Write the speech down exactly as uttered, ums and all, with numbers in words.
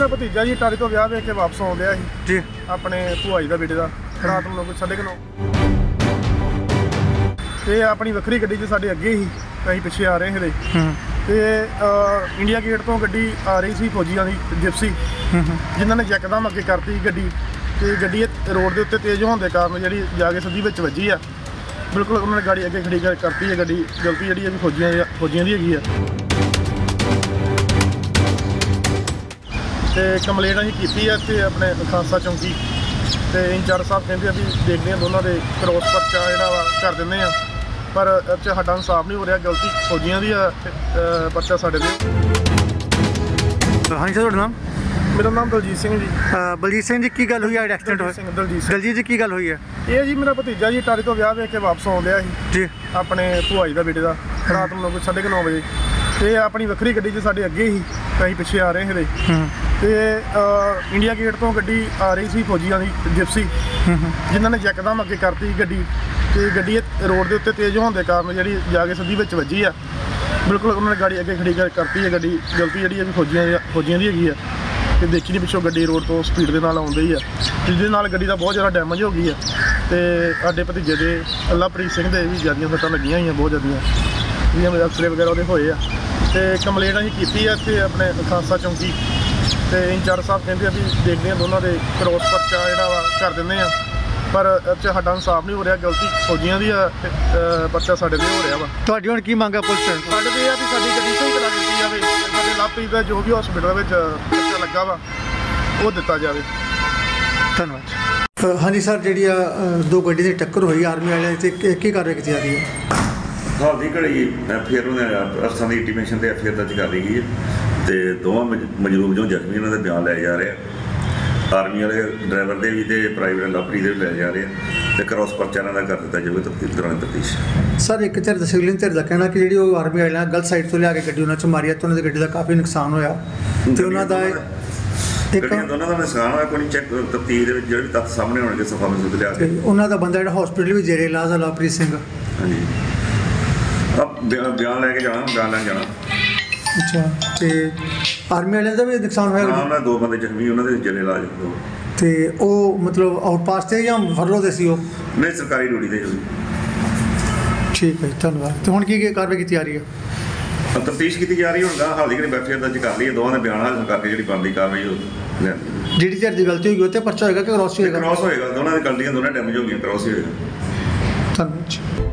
मेरा भतीजा जी टारे तो विआह वेख के वापस आउंदिया सी जी अपने भूआ जी दा बेटे दा रात ਨੂੰ ਕੋਈ साढ़े नौ ਤੇ ਆਪਣੀ ਵੱਖਰੀ ਗੱਡੀ 'ਚ ਸਾਡੇ ਅੱਗੇ ਹੀ ਅਸੀਂ ਪਿੱਛੇ ਆ ਰਹੇ ਹਲੇ ਤੇ ਇੰਡੀਆ ਗੇਟ ਤੋਂ ਗੱਡੀ ਆ ਰਹੀ ਸੀ ਫੌਜੀਆਂ ਦੀ ਜਿਪਸੀ ਜਿਨ੍ਹਾਂ ਨੇ ਯਕਦਮ ਅੱਗੇ ਕਰਤੀ ਗੱਡੀ ਤੇ ਗੱਡੀ ਰੋਡ ਦੇ ਉੱਤੇ ਤੇਜ਼ ਹੋਣ ਦੇ ਕਾਰਨ ਜਿਹੜੀ ਜਾ ਕੇ ਸਿੱਧੀ ਵਿੱਚ ਵੱਜੀ ਆ। ਬਿਲਕੁਲ ਉਹਨਾਂ ਨੇ ਗਾੜੀ ਅੱਗੇ ਖੜੀ ਕਰਤੀ ਹੈ ਗੱਡੀ ਗਲਤੀ ਜਿਹੜੀ ਹੈ ਵੀ ਫੌਜੀਆਂ ਫੌਜੀਆਂ ਦੀ ਹੈਗੀ ਆ ਤੇ ਕੰਪਲੇਂਟ ਅਸੀਂ ਕੀਤੀ ਹੈ ਇੱਥੇ ਆਪਣੇ ਖਾਲਸਾ ਚੌਂਕੀ ਤੇ ਇੰਚਾਰਜ ਸਾਹਿਬ ਕਹਿੰਦੇ ਆ ਵੀ ਦੇਖਦੇ ਆ ਦੋਨਾਂ ਦੇ ਕ੍ਰੋਸ ਪਰਚਾ ਜਿਹੜਾ ਵਾ ਕਰ ਦਿੰਦੇ ਆ ਪਰ ਇਹ 'ਚ ਸਾਡਾ ਇਨਸਾਫ ਨਹੀਂ ਹੋ ਰਿਹਾ ਗਲਤੀ ਫੌਜੀਆਂ ਦੀ ਆ ਪਰਚਾ ਸਾਡੇ ਦੇ। ਹਾਂਜੀ ਸਰ ਤੁਹਾਡਾ ਨਾਮ? ਮੇਰਾ ਨਾਮ ਦਲਜੀਤ ਸਿੰਘ ਜੀ। ਬਲਜੀਤ ਸਿੰਘ ਜੀ ਕੀ ਗੱਲ ਹੋਈ ਆ ਐਕਸੀਡੈਂਟ ਹੋਇਆ? ਦਲਜੀਤ ਦਲਜੀਤ ਜੀ ਕੀ ਗੱਲ ਹੋਈ ਹੈ? ਇਹ ਜੀ ਮੇਰਾ ਭਤੀਜਾ ਜੀ ਟਾਰੇ ਤੋਂ ਵਿਆਹ ਵੇਖ ਕੇ ਵਾਪਸ ਆਉਂਦਿਆ ਸੀ ਜੀ ਆਪਣੇ ਭੂਆ ਜੀ ਦਾ ਬੇਟੇ ਦਾ ਰਾਤ ਨੂੰ ਕੋਈ ਸਾਢੇ ਨੌ ਵਜੇ ਤੇ ਆਪਣੀ ਵੱਖਰੀ ਗੱਡੀ 'ਚ ਸਾਡੇ ਅੱਗੇ ਹੀ ਅਸੀਂ ਪਿੱਛੇ ਆ ਰਹੇ ਹਲੇ ਤੇ ਇੰਡੀਆ ਗੇਟ ਤੋਂ ਗੱਡੀ ਆ ਰਹੀ ਸੀ ਫੌਜੀਆਂ ਦੀ ਜਿਪਸੀ ਜਿਨ੍ਹਾਂ ਨੇ ਯਕਦਮ ਅੱਗੇ ਕਰਤੀ ਗੱਡੀ ਤੇ ਗੱਡੀ ਰੋਡ ਦੇ ਉੱਤੇ ਤੇਜ਼ ਹੋਣ ਦੇ ਕਾਰਨ ਜਿਹੜੀ ਜਾ ਕੇ ਸਿੱਧੀ ਵਿੱਚ ਵੱਜੀ ਆ। ਬਿਲਕੁਲ ਉਹਨਾਂ ਨੇ ਗਾੜੀ ਅੱਗੇ ਖੜੀ ਕਰਤੀ ਹੈ ਗੱਡੀ ਗਲਤੀ ਜਿਹੜੀ ਹੈ ਵੀ ਫੌਜੀਆਂ ਫੌਜੀਆਂ ਦੀ ਹੈਗੀ ਆ ਤੇ ਦੇਖੀ ਨਹੀਂ ਪਿੱਛੋਂ ਗੱਡੀ ਰੋਡ ਤੋਂ ਸਪੀਡ ਦੇ ਨਾਲ ਆਉਂਦੀ ਆ ਜਿਹਦੇ ਨਾਲ ਗੱਡੀ ਦਾ ਬਹੁਤ ਜ਼ਿਆਦਾ ਡੈਮੇਜ ਹੋ ਗਈ ਆ ਤੇ ਸਾਡੇ ਭਤੀਜੇ ਦੇ ਅੱਲਾਪ੍ਰੀਤ ਸਿੰਘ ਦੇ ਵੀ ਜ਼ਿਆਦੀਆਂ ਸੱਟਾਂ ਲੱਗੀਆਂ ਹੋਈਆਂ ਬਹੁਤ ਜ਼ਿਆਦੀਆਂ ਜਿਹਦੇ ਅਕਸਰੇ ਵਗੈਰਾ ਉਹਦੇ ਹੋਏ ਆ ਤੇ ਕੰਪਲੇਂਟ ਅਸੀਂ ਕੀਤੀ ਆ ਇੱਥੇ ਆਪਣੇ ਖਾਲਸਾ ਚੌਂਕੀ ਤੇ ਇੰਚਾਰਜ ਸਾਹਿਬ ਕਹਿੰਦੇ ਆ ਵੀ ਦੇਖਦੇ ਆ ਦੋਨਾਂ ਦੇ ਕ੍ਰੋਸ ਪਰਚਾ ਜਿਹੜਾ ਵਾ ਕਰ ਦਿੰਦੇ ਆ ਪਰ ਇਹ 'ਚ ਸਾਡਾ ਇਨਸਾਫ ਨਹੀਂ ਹੋ ਰਿਹਾ ਗਲਤੀ ਫੌਜੀਆਂ ਦੀ ਆ ਪਰਚਾ ਸਾਡੇ ਤੇ ਹੋ ਰਿਹਾ ਵਾ। ਤੁਹਾਡੀ ਹੁਣ ਕੀ ਮੰਗ ਆ ਪੁਲਿਸ ਤੋਂ? ਸਾਡੇ ਤੇ ਇਹ ਆ ਵੀ ਸਾਡੀ ਗੱਡੀ ਸਹੀ ਕਰਾ ਦਿੱਤੀ ਜਾਵੇ ਸਾਡੇ ਲਾਪਰੀ ਦਾ ਜੋ ਵੀ ਹਸਪੀਟਲ ਵਿੱਚ ਪਰਚਾ ਲੱਗਾ ਵਾ ਉਹ ਦਿੱਤਾ ਜਾਵੇ। ਧੰਨਵਾਦ। ਹਾਂਜੀ ਸਰ ਜਿਹੜੀ ਆ ਦੋ ਗੱਡੀ ਦੀ ਟੱਕਰ ਹੋਈ ਆਰਮੀ ਵਾਲਿਆਂ ਤੇ ਕੀ ਕਾਰਵਾਈ ਕੀਤੀ ਜਾ ਰਹੀ ਹੈ? ਹਾਲ ਦੀ ਘੜੀ ਐਫ ਆਈ ਆਰ ਉਹਨੇ ਅਫਸਰਾਂ ਦੀ ਇੰਟੀਮੇਸ਼ਨ ਤੇ ਐਫ ਆਈ ਆਰ ਦਰਜ ਕਰ ਲਈ ਗਈ ਹੈ ਤੇ ਦੋਵਾਂ ਮਜਰੂਮ ਜੋ ਜ਼ਖਮੀ ਉਹਨਾਂ ਦੇ ਬਿਆਨ ਲਏ ਜਾ ਰਹੇ ਆ। ਆਰਮੀ ਵਾਲੇ ਡਰਾਈਵਰ ਦੇ ਵੀ ਤੇ ਪ੍ਰਾਈਵੇਟ ਲਾਪਰੀ ਦੇ ਵੀ ਲੈ ਜਾ ਰਹੇ ਆ ਤੇ ਕ੍ਰੋਸ ਪਰਚਾ ਇਹਨਾਂ ਦਾ ਕਰ ਦਿੱਤਾ ਜਾਵੇ ਤਫਤੀਸ਼ ਦੌਰਾਨ ਤਫਤੀਸ਼। ਸਰ ਇੱਕ ਧਿਰ ਤਸਲੀਮ ਧਿਰ ਦਾ ਕਹਿਣਾ ਕਿ ਜਿਹੜੀ ਉਹ ਆਰਮੀ ਵਾਲਿਆਂ ਗਲਤ ਸਾਈਡ ਤੋਂ ਲਿਆ ਕੇ ਗੱਡੀ ਉਹਨਾਂ 'ਚ ਮਾਰੀ ਆ ਤੇ ਉਹਨਾਂ ਦੀ ਗੱਡੀ ਦਾ ਕਾਫੀ ਨੁਕਸਾਨ ਹੋਇਆ ਤੇ ਉਹਨਾਂ ਦਾ ਇੱਕ ਦੋਨਾਂ ਦਾ ਨੁਕਸਾਨ ਹੋਇਆ ਕੋਈ ਚੈੱਕ ਤਫਤੀਸ਼ ਦੇ ਵਿੱਚ ਜਿਹੜੇ ਤੱਥ ਸਾਹਮਣੇ ਆਉਣਗੇ ਸਫਾ ਮਸੂਦ ਲਿਆ ਕੇ ਉਹਨਾਂ ਦਾ ਬੰਦਾ ਜਿਹੜਾ ਹਸਪੀਟਲ ਵੀ ਜੇਰੇ ਇਲਾਜ ਆ ਲਾਪਰੀ ਸਿੰਘ। ਹਾਂਜੀ ਬਿਆਨ ਲੈ ਕੇ ਜਾਣਾ ਬਿਆਨ ਲੈਣ ਜਾਣਾ। ਅੱਛਾ ਤੇ ਆਰਮੀ ਵਾਲਿਆਂ ਦਾ ਵੀ ਨੁਕਸਾਨ ਹੋਇਆ? ਉਹਨਾਂ ਦੋ ਬੰਦੇ ਜ਼ਖਮੀ ਉਹਨਾਂ ਦੇ ਜੇਰੇ ਇਲਾਜ ਤੇ ਉਹ ਮਤਲਬ ਆਊਟਪਾਸ ਤੇ ਜਾਂ ਫਰਲੋ ਦੇ ਸੀ? ਉਹ ਨਹੀਂ ਸਰਕਾਰੀ ਡਿਊਟੀ ਤੇ ਸੀ। ਠੀਕ ਹੈ ਧੰਨਵਾਦ। ਤੇ ਹੁਣ ਕੀ ਕੀ ਕਾਰਵਾਈ ਕੀਤੀ ਜਾ ਰਹੀ ਹੈ? ਤਫਤੀਸ਼ ਕੀਤੀ ਜਾ ਰਹੀ ਹੁਣ ਹਾਲ ਦੀ ਘੜੀ ਐਫ ਆਈ ਆਰ ਦਰਜ ਕਰ ਲਈ ਦੋਵਾਂ ਦੇ ਬਿਆਨ ਹਾਜ਼ਰ ਕਰਕੇ ਜਿਹੜੀ ਬਣਦੀ ਕਾਰਵਾਈ ਉਹ ਲੈਂਦੀ। ਜਿਹੜੀ ਧਿਰ ਦੀ ਗਲਤੀ ਹੋਈ ਉਹ ਤੇ ਪਰਚਾ ਹੋਏਗਾ ਕਿ ਕ੍ਰੋਸ ਹੋਏਗਾ? ਕ੍ਰੋਸ ਹੋਏਗਾ ਦੋਨਾਂ ਦੀ ਗਲਤੀਆਂ ਦੋਨਾਂ ਡੈਮੇਜ ਹੋ ਗਈਆਂ ਕ੍ਰੋਸ ਹੋਏਗਾ। ਧੰਨਵਾਦ।